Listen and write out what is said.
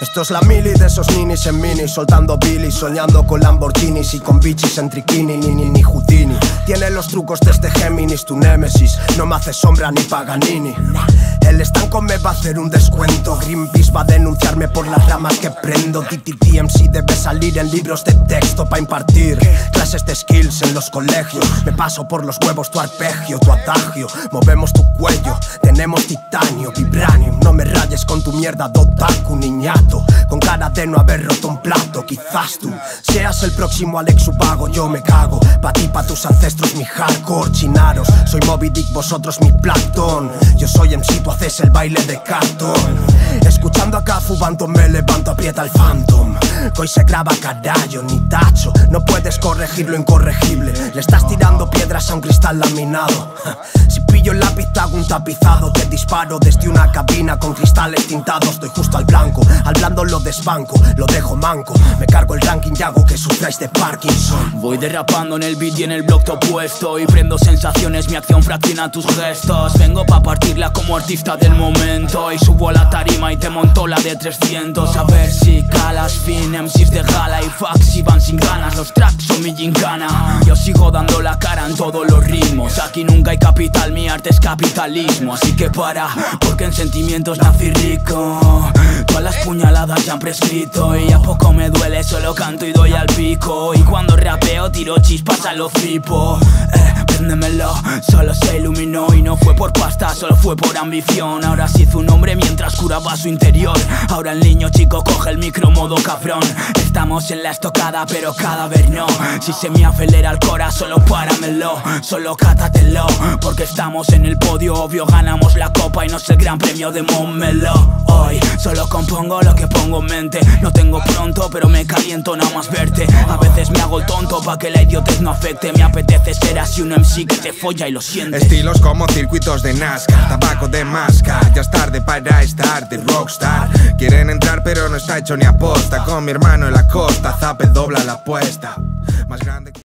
Esto es la mili de esos ninis en mini, soltando bilis, soñando con Lamborghinis y con bichis en triquini, ni Houdini. Tiene los trucos de este Géminis, tu némesis, no me hace sombra ni Paganini. El estanco me va a hacer un descuento, Greenpeace va a denunciarme por las ramas que prendo. DMC debe salir en libros de texto pa' impartir clases de skills en los colegios. Me paso por los huevos tu arpegio, tu adagio, movemos tu cuello, tenemos titanio, vibranium. No me rayes con tu mierda d'otaku, niñato, con cara de no haber roto un plato. Quizás tú seas el próximo Alex Ubago, yo me cago, pa' ti, pa' tus ancestros mi hardcore. Chinaros, soy Moby Dick, vosotros mi Plankton. Yo soy MC, tú haces el baile de cartón. Escuchando a Cafu Banton me levanto, aprieta el Phantom. Que hoy se graba carallo, ni tacho, no puedes corregir lo incorregible. Le estás tirando piedras a un cristal laminado. Si pillo el lápiz te hago un tapizado. Te disparo desde una cabina con cristales tintados. Doy justo al blanco, al blando lo desbanco, lo dejo manco. Me cargo el ranking y hago que sufráis de Parkinson. Voy derrapando en el beat y en el block opuesto, y prendo sensaciones, mi acción fracciona tus gestos. Vengo pa' partirla como artista del momento, y subo a la tarima y te monto la de 300. A ver si calas, fin, MCs de gala y fax y van sin ganas. Los tracks son mi gincana, yo sigo dando la cara en todos los ritmos. Aquí nunca hay capital, mi arte es capitalismo. Así que para, porque en sentimientos nací rico. Todas las puñaladas ya han prescrito y a poco me duele, solo canto y doy al pico. Y cuando rapeo tiro chispas a lo flipo. Préndemelo, solo se iluminó y no fue por pasta, solo fue por ambición. Ahora se hizo un hombre mientras curaba su interior. Ahora el niño chico coge el micro modo cabrón. Estamos en la estocada pero cada vez no. Si se me acelera el cora solo páramelo, solo cátatelo. Porque estamos en el podio, obvio ganamos la copa y no es el gran premio de Montmeló. Hoy solo compongo lo que pongo en mente. No tengo pronto pero me caliento nada más verte. A veces me hago el tonto pa' que la idiotez no afecte. Me apetece ser así un MC que te folla y lo sientes. Estilos como circuitos de NASCAR, tabaco de mascar. Ya es tarde para estar de rockstar. Quieren entrar pero no está hecho ni aposta. Con mi hermano en la costa, Zape dobla la apuesta. Más grande que